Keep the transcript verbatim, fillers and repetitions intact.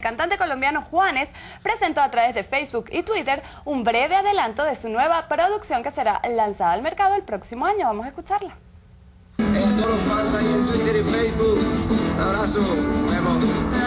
El cantante colombiano Juanes presentó a través de Facebook y Twitter un breve adelanto de su nueva producción que será lanzada al mercado el próximo año. Vamos a escucharla. Eh, a todos los fans ahí en Twitter y Facebook, un abrazo, nos vemos.